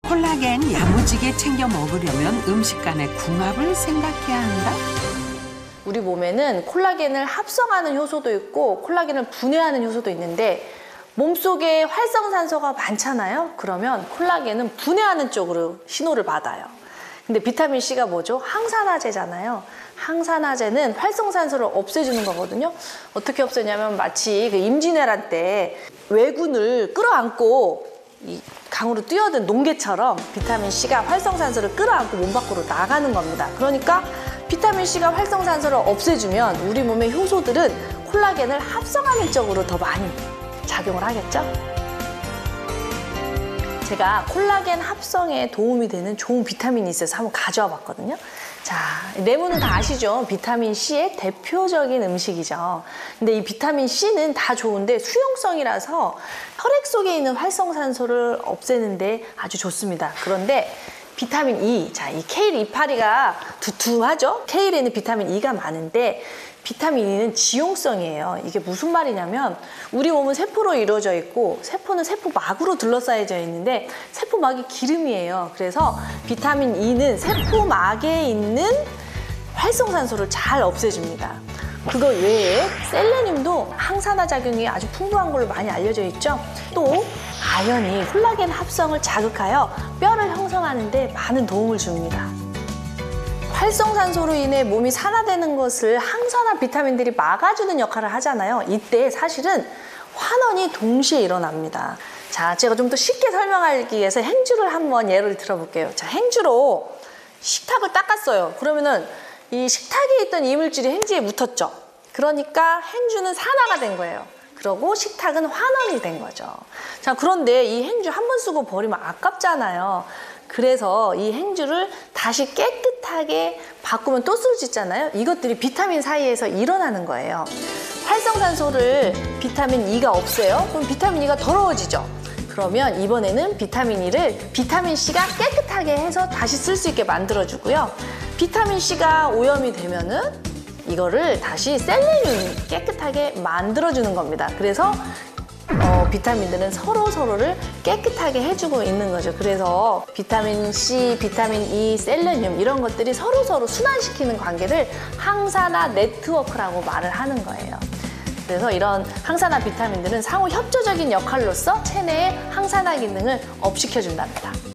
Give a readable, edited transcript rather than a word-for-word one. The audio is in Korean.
콜라겐 야무지게 챙겨 먹으려면 음식 간의 궁합을 생각해야 한다. 우리 몸에는 콜라겐을 합성하는 효소도 있고 콜라겐을 분해하는 효소도 있는데 몸속에 활성산소가 많잖아요. 그러면 콜라겐은 분해하는 쪽으로 신호를 받아요. 근데 비타민 C가 뭐죠? 항산화제잖아요. 항산화제는 활성산소를 없애주는 거거든요. 어떻게 없애냐면 마치 그 임진왜란 때 왜군을 끌어안고 이 강으로 뛰어든 농개처럼 비타민 C가 활성산소를 끌어안고 몸 밖으로 나가는 겁니다. 그러니까 비타민 C가 활성산소를 없애주면 우리 몸의 효소들은 콜라겐을 합성하는 쪽으로 더 많이 작용을 하겠죠? 제가 콜라겐 합성에 도움이 되는 좋은 비타민이 있어서 한번 가져와 봤거든요. 자, 레몬은 다 아시죠? 비타민 C의 대표적인 음식이죠. 근데 이 비타민 C는 다 좋은데 수용성이라서 혈액 속에 있는 활성산소를 없애는데 아주 좋습니다. 그런데 비타민 E, 자, 이 케일 이파리가 두툼하죠? 케일에는 비타민 E가 많은데 비타민 E는 지용성이에요. 이게 무슨 말이냐면 우리 몸은 세포로 이루어져 있고 세포는 세포막으로 둘러싸여져 있는데 세포막이 기름이에요. 그래서 비타민 E는 세포막에 있는 활성산소를 잘 없애줍니다. 그거 외에 셀레늄도 항산화 작용이 아주 풍부한 걸로 많이 알려져 있죠. 또 아연이 콜라겐 합성을 자극하여 뼈를 형성하는 데 많은 도움을 줍니다. 활성산소로 인해 몸이 산화되는 것을 항산화 비타민들이 막아주는 역할을 하잖아요. 이때 사실은 환원이 동시에 일어납니다. 자, 제가 좀 더 쉽게 설명하기 위해서 행주를 한번 예를 들어볼게요. 자, 행주로 식탁을 닦았어요. 그러면은 이 식탁에 있던 이물질이 행주에 묻었죠. 그러니까 행주는 산화가 된 거예요. 그러고 식탁은 환원이 된 거죠. 자, 그런데 이 행주 한 번 쓰고 버리면 아깝잖아요. 그래서 이 행주를 다시 깨끗하게 바꾸면 또 쓸 수 있잖아요. 이것들이 비타민 사이에서 일어나는 거예요. 활성산소를 비타민 E가 없애요. 그럼 비타민 E가 더러워지죠. 그러면 이번에는 비타민 E를 비타민 C가 깨끗하게 해서 다시 쓸 수 있게 만들어주고요. 비타민 C가 오염이 되면은 이거를 다시 셀레늄이 깨끗하게 만들어주는 겁니다. 그래서 비타민들은 서로를 깨끗하게 해주고 있는 거죠. 그래서 비타민 C, 비타민 E, 셀레늄 이런 것들이 서로 순환시키는 관계를 항산화 네트워크라고 말을 하는 거예요. 그래서 이런 항산화 비타민들은 상호 협조적인 역할로서 체내의 항산화 기능을 업시켜준답니다.